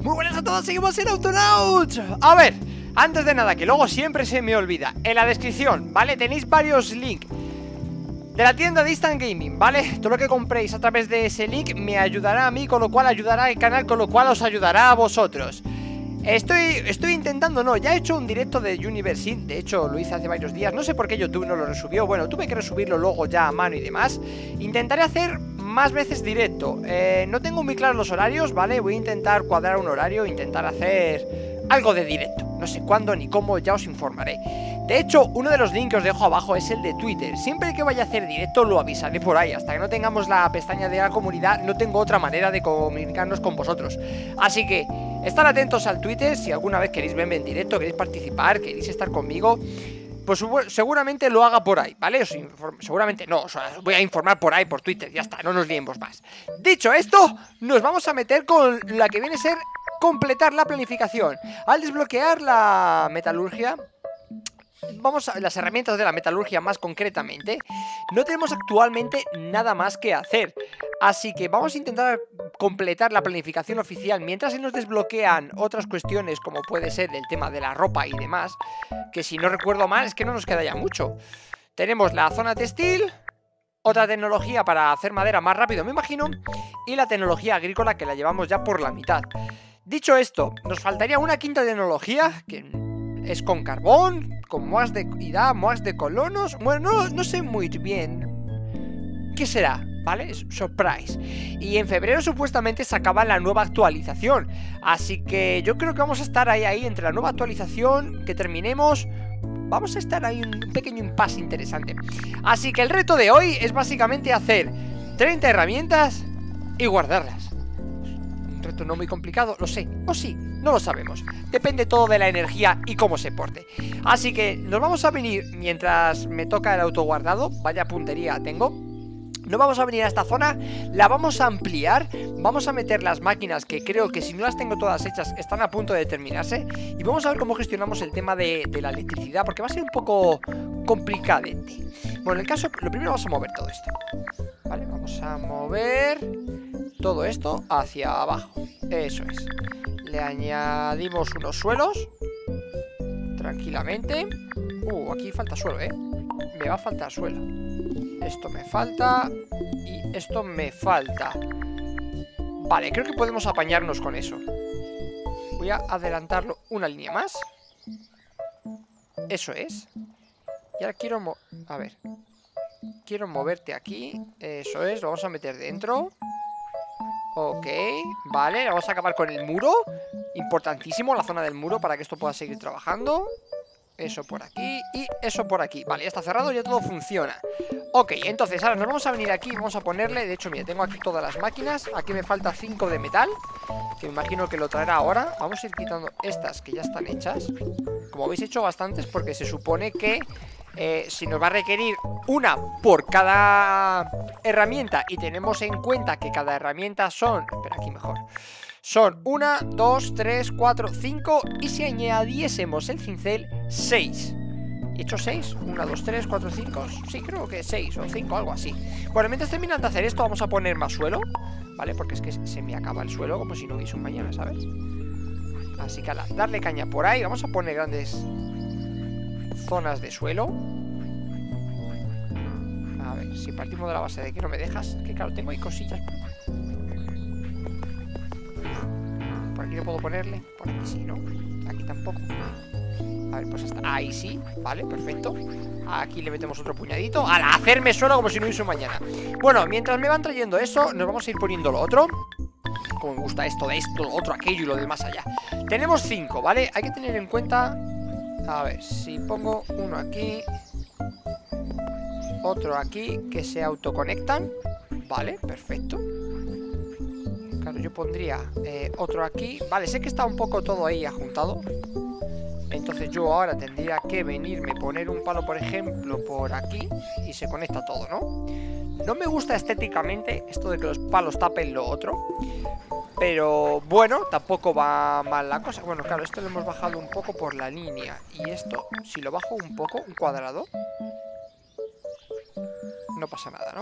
Muy buenas a todos, seguimos en Autonauts. A ver, antes de nada, que luego siempre se me olvida, en la descripción, ¿vale? Tenéis varios links de la tienda de Instant Gaming, ¿vale? Todo lo que compréis a través de ese link me ayudará a mí, con lo cual ayudará al canal, con lo cual os ayudará a vosotros. Estoy intentando, no, ya he hecho un directo de Universe, de hecho lo hice hace varios días. No sé por qué YouTube no lo resubió, bueno, tuve que resubirlo luego ya a mano y demás. Intentaré hacer más veces directo. No tengo muy claros los horarios, ¿vale? Voy a intentar cuadrar un horario, intentar hacer algo de directo. No sé cuándo ni cómo, ya os informaré. De hecho, uno de los links que os dejo abajo es el de Twitter. Siempre que vaya a hacer directo lo avisaré por ahí. Hasta que no tengamos la pestaña de la comunidad, no tengo otra manera de comunicarnos con vosotros. Así que estar atentos al Twitter. Si alguna vez queréis verme en directo, queréis participar, queréis estar conmigo, pues seguramente lo haga por ahí, ¿vale? Seguramente no, o sea, os voy a informar por ahí, por Twitter, ya está, no nos liemos más. Dicho esto, nos vamos a meter con la que viene a ser completar la planificación. Al desbloquear la metalurgia, vamos a las herramientas de la metalurgia más concretamente, no tenemos actualmente nada más que hacer. Así que vamos a intentar completar la planificación oficial mientras se nos desbloquean otras cuestiones, como puede ser el tema de la ropa y demás, que si no recuerdo mal es que no nos queda ya mucho. Tenemos la zona textil, otra tecnología para hacer madera más rápido, me imagino, y la tecnología agrícola, que la llevamos ya por la mitad. Dicho esto, nos faltaría una quinta tecnología, que es con carbón, con moas de moas de colonos. Bueno, no sé muy bien qué será, ¿vale? Es surprise. Y en febrero supuestamente se acaba la nueva actualización. Así que yo creo que vamos a estar ahí entre la nueva actualización, que terminemos. Vamos a estar ahí en un pequeño impasse interesante. Así que el reto de hoy es básicamente hacer 30 herramientas y guardarlas. Un reto no muy complicado, lo sé. O sí, no lo sabemos. Depende todo de la energía y cómo se porte. Así que nos vamos a venir mientras me toca el autoguardado. Vaya puntería tengo. Nos vamos a venir a esta zona, la vamos a ampliar, vamos a meter las máquinas que creo que si no las tengo todas hechas están a punto de terminarse. Y vamos a ver cómo gestionamos el tema de la electricidad, porque va a ser un poco complicadete. Bueno, en el caso, lo primero vamos a mover todo esto, ¿vale? Vamos a mover todo esto hacia abajo, eso es. Le añadimos unos suelos tranquilamente. Aquí falta suelo, me va a faltar suelo. Esto me falta y esto me falta. Vale, creo que podemos apañarnos con eso. Voy a adelantarlo una línea más. Eso es. Y ahora quiero a ver. Quiero moverte aquí. Eso es, lo vamos a meter dentro. Ok, vale, vamos a acabar con el muro. Importantísimo la zona del muro para que esto pueda seguir trabajando. Eso por aquí y eso por aquí. Vale, ya está cerrado, ya todo funciona. Ok, entonces ahora nos vamos a venir aquí y vamos a ponerle, de hecho, mira, tengo aquí todas las máquinas. Aquí me falta 5 de metal, que me imagino que lo traerá ahora. Vamos a ir quitando estas que ya están hechas. Como habéis hecho bastantes, porque se supone que si nos va a requerir una por cada herramienta, y tenemos en cuenta que cada herramienta son... Espera, aquí mejor. Son 1, 2, 3, 4, 5. Y si añadiésemos el cincel, 6. ¿He hecho 6? 1, 2, 3, 4, 5. Sí, creo que 6 o 5, algo así. Bueno, mientras terminan de hacer esto, vamos a poner más suelo, ¿vale? Porque es que se me acaba el suelo como si no hubiese un mañana, ¿sabes? Así que a darle caña por ahí. Vamos a poner grandes zonas de suelo. A ver, si partimos de la base de que no me dejas. Que claro, tengo ahí cosillas. Por aquí no puedo ponerle. Por aquí sí, ¿no? Aquí tampoco. A ver, pues hasta ahí sí. Vale, perfecto. Aquí le metemos otro puñadito. ¡Al hacerme suelo como si no hubiese un mañana! Bueno, mientras me van trayendo eso, nos vamos a ir poniendo lo otro. Como me gusta esto, de esto, lo otro, aquello y lo demás allá. Tenemos 5, ¿vale? Hay que tener en cuenta... A ver, si pongo uno aquí, otro aquí, que se autoconectan. Vale, perfecto. Claro, yo pondría otro aquí. Vale, sé que está un poco todo ahí ajuntado. Entonces yo ahora tendría que venirme, poner un palo, por ejemplo, por aquí, y se conecta todo, ¿no? No me gusta estéticamente esto de que los palos tapen lo otro, pero bueno, tampoco va mal la cosa. Bueno, claro, esto lo hemos bajado un poco por la línea. Y esto, si lo bajo un poco, un cuadrado, no pasa nada, ¿no?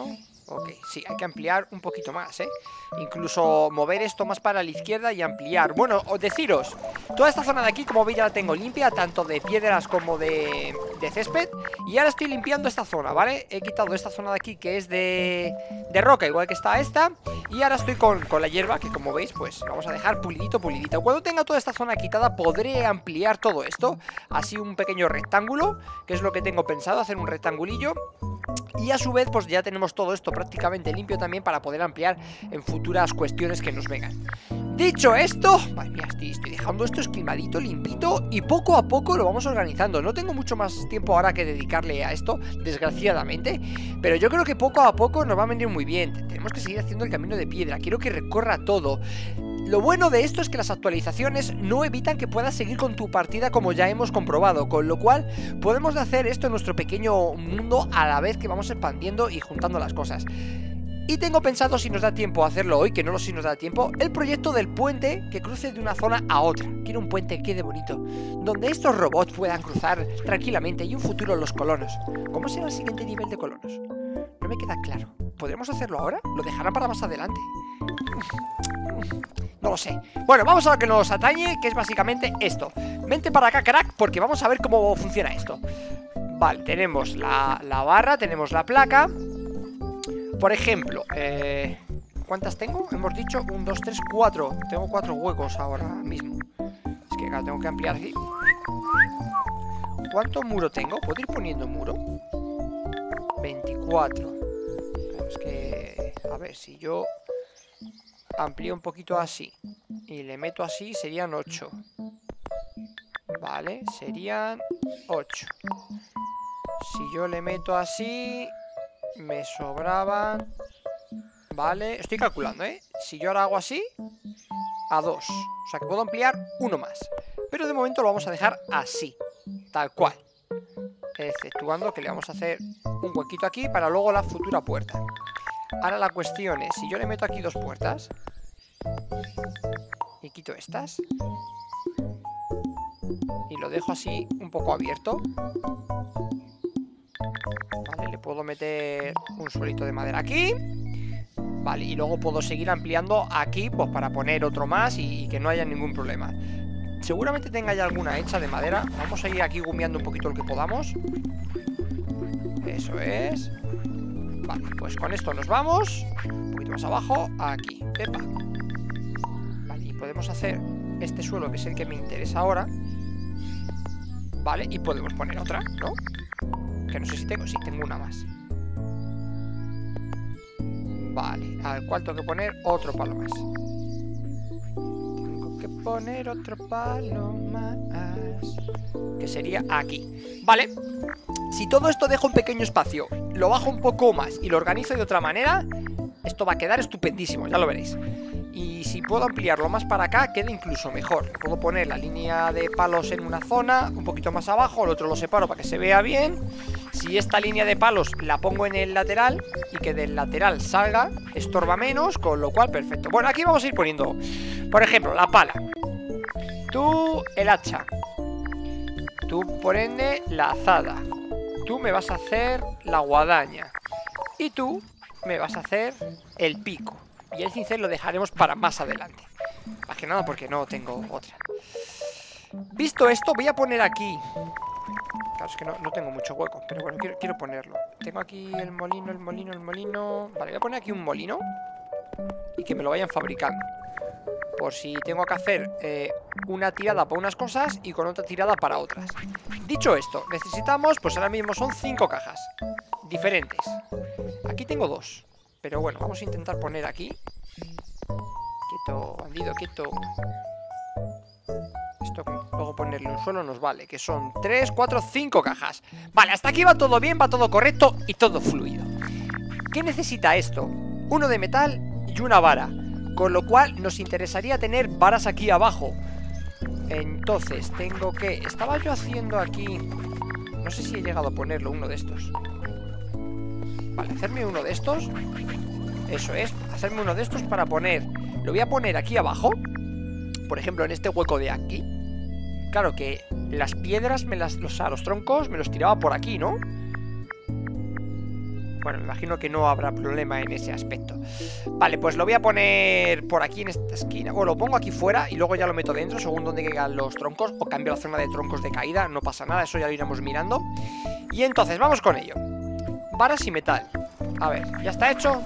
Ok, sí, hay que ampliar un poquito más, ¿eh? Incluso mover esto más para la izquierda y ampliar. Bueno, os deciros, toda esta zona de aquí, como veis, ya la tengo limpia, tanto de piedras como de césped. Y ahora estoy limpiando esta zona, ¿vale? He quitado esta zona de aquí que es de roca, igual que está esta. Y ahora estoy con la hierba, que como veis, pues vamos a dejar pulidito, pulidito. Cuando tenga toda esta zona quitada, podré ampliar todo esto. Así un pequeño rectángulo, que es lo que tengo pensado, hacer un rectangulillo. Y a su vez pues ya tenemos todo esto prácticamente limpio también para poder ampliar en futuras cuestiones que nos vengan. Dicho esto, madre mía, estoy dejando esto esquilmadito, limpito, y poco a poco lo vamos organizando. No tengo mucho más tiempo ahora que dedicarle a esto, desgraciadamente, pero yo creo que poco a poco nos va a venir muy bien. Tenemos que seguir haciendo el camino de piedra, quiero que recorra todo. Lo bueno de esto es que las actualizaciones no evitan que puedas seguir con tu partida, como ya hemos comprobado, con lo cual podemos hacer esto en nuestro pequeño mundo a la vez que vamos expandiendo y juntando las cosas. Y tengo pensado, si nos da tiempo a hacerlo hoy, que no lo sé si nos da tiempo, el proyecto del puente que cruce de una zona a otra. Quiero un puente que quede bonito, donde estos robots puedan cruzar tranquilamente y en un futuro los colonos. ¿Cómo será el siguiente nivel de colonos? No me queda claro. ¿Podremos hacerlo ahora? ¿Lo dejarán para más adelante? No lo sé. Bueno, vamos a lo que nos atañe, que es básicamente esto. Vente para acá, crack, porque vamos a ver cómo funciona esto. Vale, tenemos la barra, tenemos la placa. Por ejemplo, ¿cuántas tengo? Hemos dicho 1, 2, 3, 4. Tengo 4 huecos ahora mismo. Es que acá tengo que ampliar aquí. ¿Cuánto muro tengo? ¿Puedo ir poniendo muro? 24. Es que, a ver, si yo amplío un poquito así y le meto así, serían 8. Vale, serían 8. Si yo le meto así, me sobraban... Vale, estoy calculando, ¿eh? Si yo ahora hago así, a 2. O sea que puedo ampliar uno más. Pero de momento lo vamos a dejar así, tal cual. Exceptuando que le vamos a hacer un huequito aquí para luego la futura puerta. Ahora la cuestión es, si yo le meto aquí 2 puertas y quito estas y lo dejo así un poco abierto, vale, le puedo meter un suelito de madera aquí, vale, y luego puedo seguir ampliando aquí, pues para poner otro más y que no haya ningún problema. Seguramente tenga ya alguna hecha de madera. Vamos a ir aquí gumiando un poquito lo que podamos. Eso es. Vale, pues con esto nos vamos. Un poquito más abajo, aquí, pepa. Vale, y podemos hacer este suelo, que es el que me interesa ahora. Vale, y podemos poner otra, ¿no? Que no sé si tengo, sí, tengo una más. Vale, al cual tengo que poner otro palo más. Tengo que poner otro palo más, que sería aquí. Vale, si todo esto dejo un pequeño espacio, lo bajo un poco más y lo organizo de otra manera, esto va a quedar estupendísimo, ya lo veréis. Y si puedo ampliarlo más para acá, queda incluso mejor. Le puedo poner la línea de palos en una zona, un poquito más abajo, el otro lo separo para que se vea bien. Si esta línea de palos la pongo en el lateral y que del lateral salga, estorba menos, con lo cual perfecto. Bueno, aquí vamos a ir poniendo, por ejemplo, la pala. Tú el hacha. Tú por ende la azada. Tú me vas a hacer la guadaña. Y tú me vas a hacer el pico. Y el cincel lo dejaremos para más adelante. Más que nada porque no tengo otra. Visto esto, voy a poner aquí... Claro, es que no tengo mucho hueco, pero bueno, quiero ponerlo. Tengo aquí el molino, el molino, el molino... Vale, voy a poner aquí un molino y que me lo vayan fabricando. Por si tengo que hacer una tirada para unas cosas y con otra tirada para otras. Dicho esto, necesitamos, pues ahora mismo son 5 cajas diferentes. Aquí tengo 2. Pero bueno, vamos a intentar poner aquí. Quieto, bandido, quieto. Esto luego ponerle un suelo nos vale, que son 3, 4, 5 cajas. Vale, hasta aquí va todo bien, va todo correcto y todo fluido. ¿Qué necesita esto? Uno de metal y una vara, con lo cual nos interesaría tener varas aquí abajo. Entonces tengo que... Estaba yo haciendo aquí... No sé si he llegado a ponerlo, uno de estos. Vale, hacerme uno de estos. Eso es, hacerme uno de estos para poner... Lo voy a poner aquí abajo. Por ejemplo, en este hueco de aquí. Claro que las piedras, los troncos me los tiraba por aquí, ¿no? Bueno, me imagino que no habrá problema en ese aspecto. Vale, pues lo voy a poner por aquí en esta esquina. O lo pongo aquí fuera y luego ya lo meto dentro según donde caigan los troncos. O cambio la zona de troncos de caída, no pasa nada, eso ya lo iremos mirando. Y entonces, vamos con ello. Varas y metal. A ver, ya está hecho.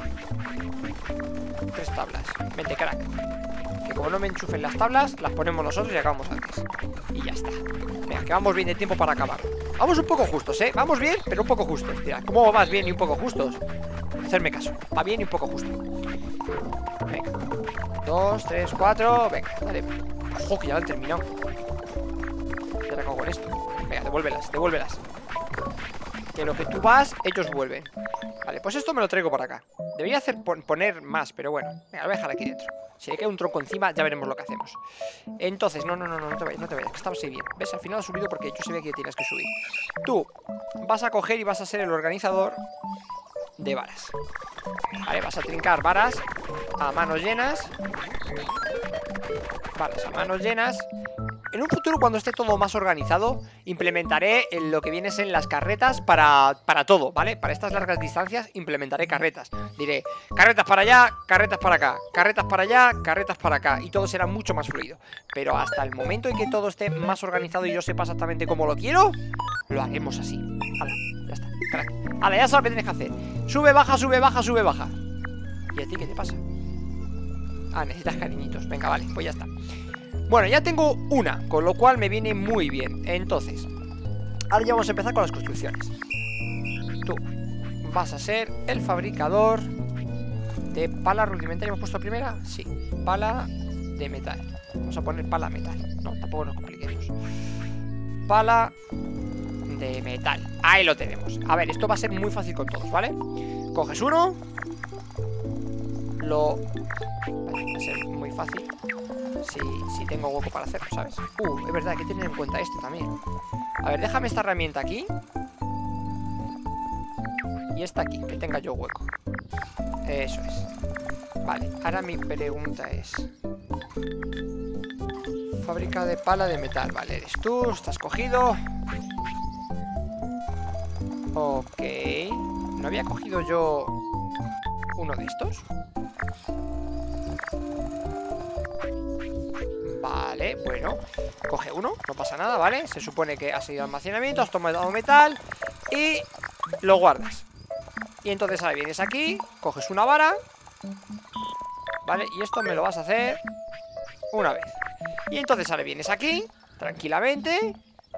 3 tablas. Vente, crack. Que como no me enchufen las tablas, las ponemos nosotros y acabamos antes. Y ya está. Venga, que vamos bien de tiempo para acabar. Vamos un poco justos, vamos bien, pero un poco justos. Mira, ¿cómo vas bien y un poco justos? Hacerme caso, va bien y un poco justo. Venga, 2, 3, 4. Venga, dale. Ojo, que ya lo han terminado. Ya te cago con esto. Venga, devuélvelas, devuélvelas. Que lo que tú vas, ellos vuelven. Vale, pues esto me lo traigo para acá. Debería poner más, pero bueno. Venga, lo voy a dejar aquí dentro. Si le cae un tronco encima, ya veremos lo que hacemos. Entonces, no te vayas, que estabas ahí bien. ¿Ves? Al final ha subido porque yo sabía que tienes que subir. Tú vas a coger y vas a ser el organizador de varas. Vale, vas a trincar varas a manos llenas. Varas a manos llenas. En un futuro, cuando esté todo más organizado, implementaré lo que viene en las carretas para todo, ¿vale? Para estas largas distancias implementaré carretas. Diré, carretas para allá, carretas para acá, carretas para allá, carretas para acá. Y todo será mucho más fluido. Pero hasta el momento en que todo esté más organizado y yo sepa exactamente cómo lo quiero, lo haremos así. Hala, ya está, crack. Hala, ya sabes lo que tienes que hacer. Sube, baja, sube, baja, sube, baja. ¿Y a ti qué te pasa? Ah, necesitas cariñitos. Venga, vale, pues ya está. Bueno, ya tengo una, con lo cual me viene muy bien. Entonces, ahora ya vamos a empezar con las construcciones. Tú vas a ser el fabricador de pala rudimentaria. ¿Hemos puesto primera? Sí, pala de metal. Vamos a poner pala metal. No, tampoco nos compliquemos. Pala de metal. Ahí lo tenemos. A ver, esto va a ser muy fácil con todos, ¿vale? Coges uno. Vale, va a ser muy fácil. Si tengo hueco para hacerlo, ¿sabes? Es verdad, hay que tener en cuenta esto también. A ver, déjame esta herramienta aquí. Y esta aquí, que tenga yo hueco. Eso es. Vale, ahora mi pregunta es: fábrica de pala de metal. Vale, eres tú, estás cogido. Ok. ¿No había cogido yo uno de estos? Vale, bueno, coge uno, no pasa nada, ¿vale? Se supone que has ido a almacenamiento, has tomado metal y lo guardas. Y entonces ahora vienes aquí, coges una vara, ¿vale? Y esto me lo vas a hacer una vez. Y entonces ahora vienes aquí, tranquilamente,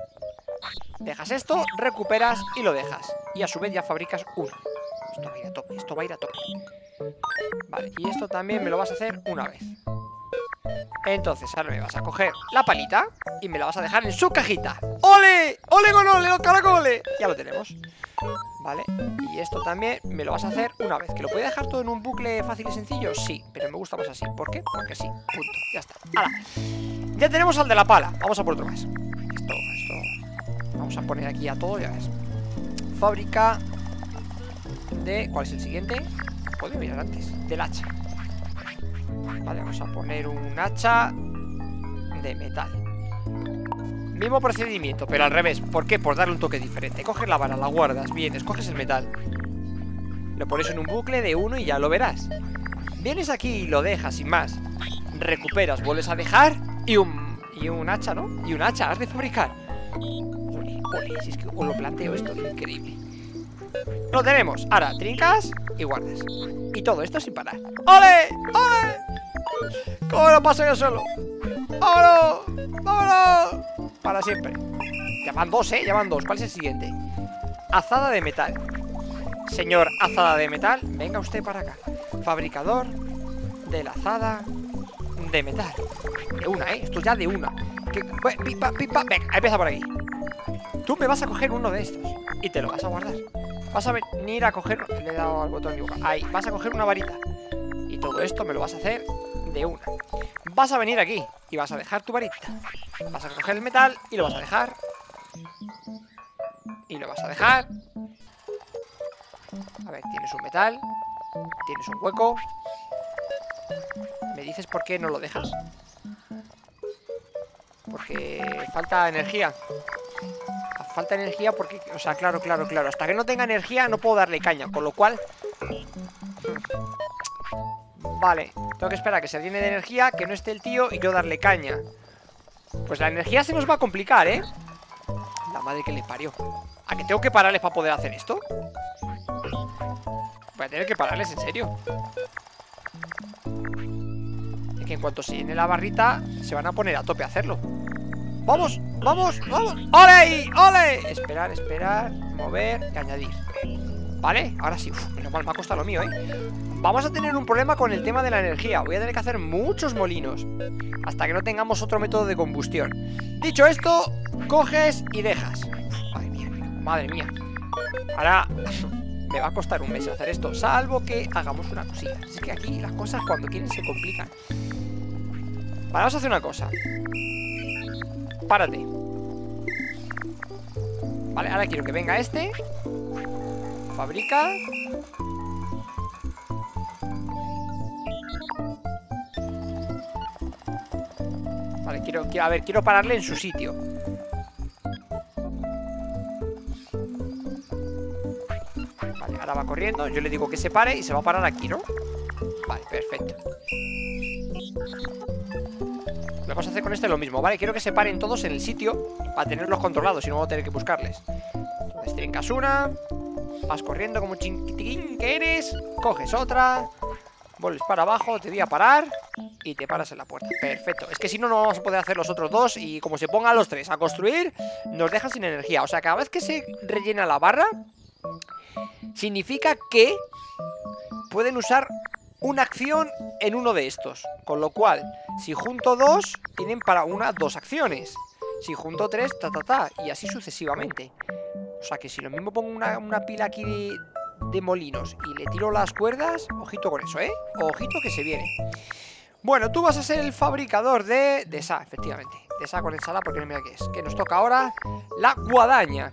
dejas esto, recuperas y lo dejas. Y a su vez ya fabricas uno. Esto va a ir a tope, esto va a ir a tope. Vale, y esto también me lo vas a hacer una vez. Entonces ahora me vas a coger la palita y me la vas a dejar en su cajita. ¡Ole! ¡Ole con ole, los caracoles! Ya lo tenemos. Vale, y esto también me lo vas a hacer una vez. ¿Que lo puede dejar todo en un bucle fácil y sencillo? Sí, pero me gusta más así. ¿Por qué? Porque sí, punto, ya está. ¡Hala! Ya tenemos al de la pala. Vamos a por otro más. Esto vamos a poner aquí a todo, ya ves. Fábrica de... ¿Cuál es el siguiente? Puedo mirar antes. Del hacha. Vale, vamos a poner un hacha de metal. Mismo procedimiento, pero al revés. ¿Por qué? Por darle un toque diferente. Coges la vara, la guardas, vienes, coges el metal, lo pones en un bucle de uno y ya lo verás. Vienes aquí y lo dejas sin más. Recuperas, vuelves a dejar y un hacha, ¿no? Y un hacha has de fabricar. Ole, si es que os lo planteo esto, increíble. Lo tenemos. Ahora trincas y guardas. Y todo esto sin parar. ¡Ole! ¡Ole! ¿Cómo lo paso yo solo? ¡Vámonos! ¡Vámonos! Para siempre. Ya van dos, ya van dos. ¿Cuál es el siguiente? Azada de metal. Señor azada de metal, venga usted para acá. Fabricador de la azada de metal. De una, esto ya de una. Pipa, pipa. Venga, empieza por aquí. Tú me vas a coger uno de estos y te lo vas a guardar. Vas a venir a coger... Le he dado al botón igual. Ahí, vas a coger una varita. Y todo esto me lo vas a hacer de una. Vas a venir aquí y vas a dejar tu varita. Vas a coger el metal y lo vas a dejar. Y lo vas a dejar. A ver, tienes un metal. Tienes un hueco. ¿Me dices por qué no lo dejas? Porque falta energía. falta energía porque, o sea, claro, hasta que no tenga energía no puedo darle caña, con lo cual... Vale, tengo que esperar a que se llene de energía, que no esté el tío y yo darle caña. Pues la energía se nos va a complicar, ¿eh? La madre que le parió. ¿A que tengo que pararles para poder hacer esto? Voy a tener que pararles, en serio. Es que en cuanto se llene la barrita se van a poner a tope a hacerlo. ¡Vamos! ¡Vamos! ¡Vamos! ¡Ole! ¡Ole! Esperar, esperar, mover y añadir. Vale, ahora sí. Uf, menos mal, me ha costado lo mío, ¿eh? Vamos a tener un problema con el tema de la energía. Voy a tener que hacer muchos molinos hasta que no tengamos otro método de combustión. Dicho esto, coges y dejas. Uf, madre mía. Ahora me va a costar un mes hacer esto, salvo que hagamos una cosilla. Es que aquí las cosas cuando quieren se complican. Vale, vamos a hacer una cosa. Párate. Vale, ahora quiero que venga este. Fabrica. Vale, quiero pararle en su sitio. Vale, ahora va corriendo. Yo le digo que se pare y se va a parar aquí, ¿no? Vale, perfecto. Lo vamos a hacer con este lo mismo, ¿vale? Quiero que se paren todos en el sitio para tenerlos controlados, si no vamos a tener que buscarles. Entonces trincas una, vas corriendo como un chiquitín que eres, coges otra, vuelves para abajo, te voy a parar y te paras en la puerta. Perfecto, es que si no, no vamos a poder hacer los otros dos y como se pongan los tres a construir, nos dejan sin energía. O sea, cada vez que se rellena la barra, significa que pueden usar una acción en uno de estos. Con lo cual, si junto dos, tienen para dos acciones. Si junto tres, y así sucesivamente. O sea que si lo mismo pongo una pila aquí de molinos y le tiro las cuerdas, ojito con eso, ¿eh? Ojito que se viene. Bueno, tú vas a ser el fabricador de esa, efectivamente. De esa con ensalada, porque no me da qué es. Que nos toca ahora la guadaña.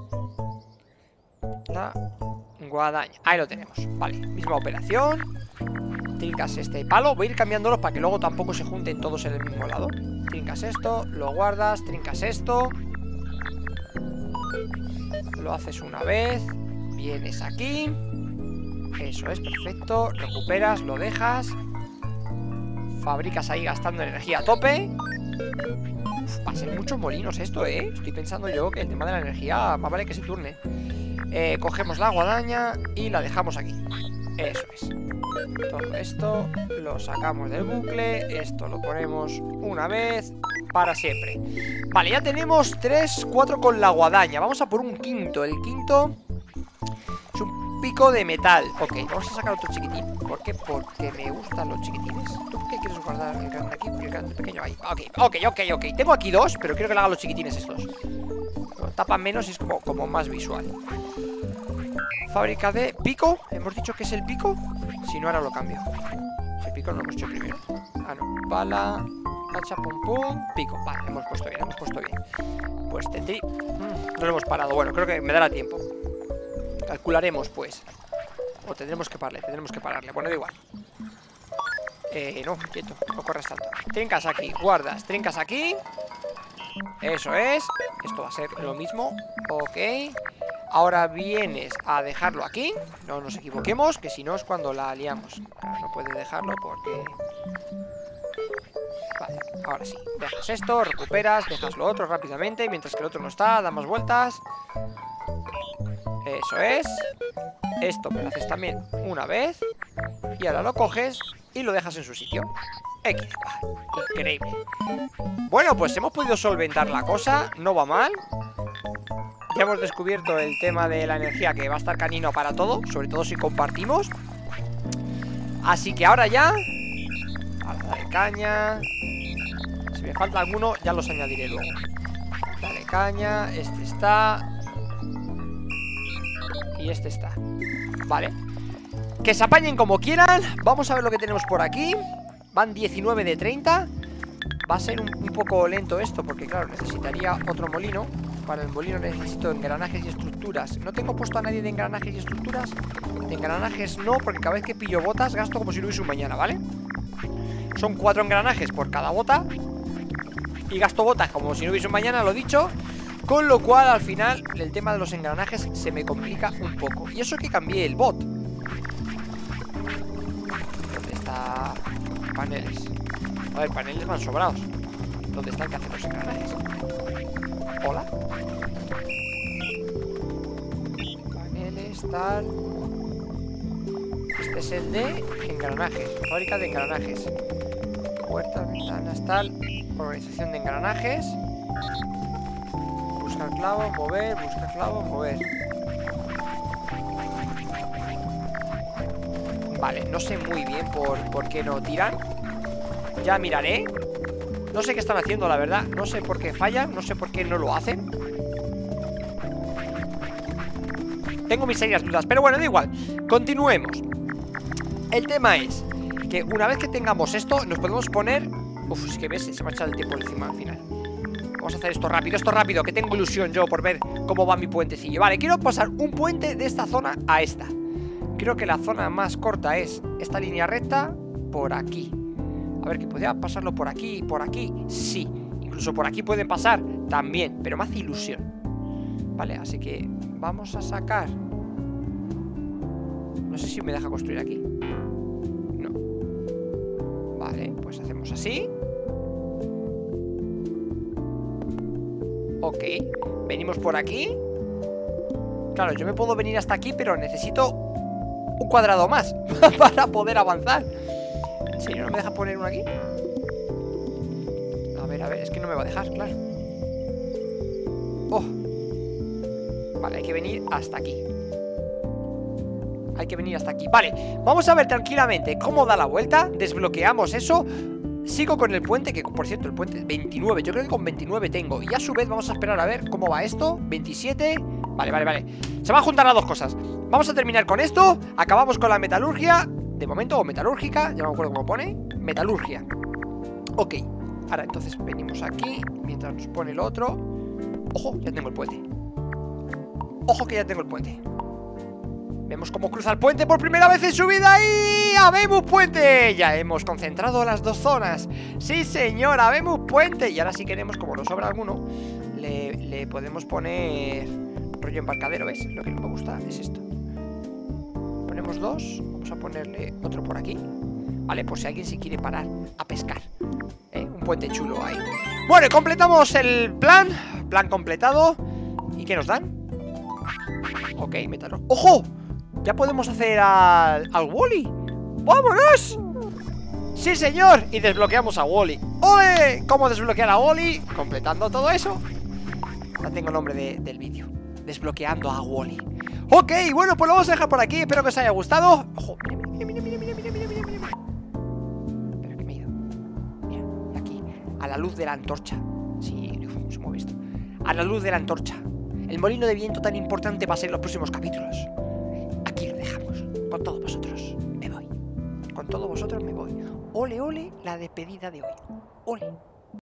La guadaña. Ahí lo tenemos. Vale, misma operación. Trincas este palo, voy a ir cambiándolos para que luego tampoco se junten todos en el mismo lado. Trincas esto, lo guardas, trincas esto. Lo haces una vez. Vienes aquí. Eso es, perfecto. Recuperas, lo dejas. Fabricas ahí gastando energía a tope. Uf, va a ser muchos molinos esto, ¿eh? Estoy pensando yo que el tema de la energía va a valer que se turne. Cogemos la guadaña y la dejamos aquí. Eso es. Todo esto lo sacamos del bucle. Esto lo ponemos una vez para siempre. Vale, ya tenemos 3, 4 con la guadaña. Vamos a por un quinto. El quinto es un pico de metal. Ok, vamos a sacar otro chiquitín. ¿Por qué? Porque me gustan los chiquitines. ¿Tú qué quieres guardar? El grande aquí y el grande pequeño ahí. Ok. Tengo aquí dos, pero quiero que le hagan los chiquitines estos. Lo tapan menos y es como más visual. Fábrica de pico. ¿Hemos dicho que es el pico? Si no, ahora lo cambio. El pico no lo hemos hecho primero. Ah, no. Bala, hacha, pum, pum, pico. Vale, hemos puesto bien, Pues no lo hemos parado. Bueno, creo que me dará tiempo. Calcularemos, pues. O tendremos que pararle. Bueno, da igual. No, quieto, no corres tanto. Trincas aquí, guardas, trincas aquí. Eso es. Esto va a ser lo mismo. Ok. Ahora vienes a dejarlo aquí. No nos equivoquemos, que si no es cuando la liamos. Claro, no puedes dejarlo porque... Vale, ahora sí. Dejas esto, recuperas, dejas lo otro rápidamente. Mientras que el otro no está, damos vueltas. Eso es. Esto me lo haces también una vez. Y ahora lo coges y lo dejas en su sitio. Increíble. Bueno, pues hemos podido solventar la cosa. No va mal. Ya hemos descubierto el tema de la energía, que va a estar canino para todo, sobre todo si compartimos. Así que ahora ya dale caña. Si me falta alguno ya los añadiré luego. Dale caña, este está. Y este está. Vale. Que se apañen como quieran. Vamos a ver lo que tenemos por aquí. Van 19 de 30. Va a ser un poco lento esto, porque claro, necesitaría otro molino. Para el molino necesito engranajes y estructuras. No tengo puesto a nadie de engranajes y estructuras. De engranajes no, porque cada vez que pillo botas gasto como si no hubiese un mañana, ¿vale? Son 4 engranajes por cada bota. Y gasto botas como si no hubiese un mañana, lo dicho. Con lo cual, al final, el tema de los engranajes se me complica un poco. Y eso que cambié el bot. ¿Dónde está? Paneles. A ver, paneles van sobrados. ¿Dónde están que hacen los engranajes? Hola. Paneles, tal. Este es el de engranajes. Fábrica de engranajes. Puertas, ventanas, tal. Organización de engranajes. Buscar clavo, mover, buscar clavo, mover. Vale, no sé muy bien por qué no tiran. Ya miraré. No sé qué están haciendo, la verdad. No sé por qué fallan, no sé por qué no lo hacen. Tengo mis serias dudas, pero bueno, da igual. Continuemos. El tema es que una vez que tengamos esto, nos podemos poner... Uf, es que ves, se me ha echado el tiempo encima al final. Vamos a hacer esto rápido, que tengo ilusión yo por ver cómo va mi puentecillo. Vale, quiero pasar un puente de esta zona a esta. Creo que la zona más corta es esta línea recta por aquí. A ver, que podría pasarlo por aquí y por aquí. Sí, incluso por aquí pueden pasar también, pero me hace ilusión. Vale, así que vamos a sacar... No sé si me deja construir aquí. No. Vale, pues hacemos así. Ok, venimos por aquí. Claro, yo me puedo venir hasta aquí, pero necesito un cuadrado más para poder avanzar. ¿En serio no me deja poner uno aquí? A ver, es que no me va a dejar, claro. Oh. Vale, hay que venir hasta aquí. Hay que venir hasta aquí. Vale, vamos a ver tranquilamente cómo da la vuelta. Desbloqueamos eso. Sigo con el puente, que por cierto el puente 29, yo creo que con 29 tengo. Y a su vez vamos a esperar a ver cómo va esto. 27, vale. Se van a juntar las dos cosas. Vamos a terminar con esto. Acabamos con la metalurgia. De momento, o metalúrgica, ya no me acuerdo cómo pone. Metalurgia. Ok, ahora entonces venimos aquí mientras nos pone el otro. Ojo, ya tengo el puente. Ojo que ya tengo el puente. Vemos cómo cruza el puente por primera vez en su vida y ¡habemos puente! Ya hemos concentrado las dos zonas. Sí, señor, habemos puente. Y ahora si queremos, como nos sobra alguno, le podemos poner rollo embarcadero, ¿ves? Lo que no me gusta es esto. Ponemos dos. Vamos a ponerle otro por aquí. Vale, pues si alguien se quiere parar a pescar. Un puente chulo ahí. Bueno, y completamos el plan. Plan completado. ¿Y qué nos dan? Ok, métalo. ¡Ojo! Ya podemos hacer al Wall-E. ¡Vámonos! ¡Sí, señor! Y desbloqueamos a Wall-E. ¡Ole! ¿Cómo desbloquear a Wall-E? Completando todo eso. Ya tengo el nombre del vídeo. Desbloqueando a Wall-E. Ok, bueno, pues lo vamos a dejar por aquí. Espero que os haya gustado. ¡Ojo! Mira. Espera, que me he ido. Mira, aquí. A la luz de la antorcha. Sí, se mueve esto. A la luz de la antorcha. El molino de viento tan importante va a ser en los próximos capítulos. Aquí lo dejamos. Con todos vosotros me voy. Con todos vosotros me voy. Ole, ole, la despedida de hoy. Ole.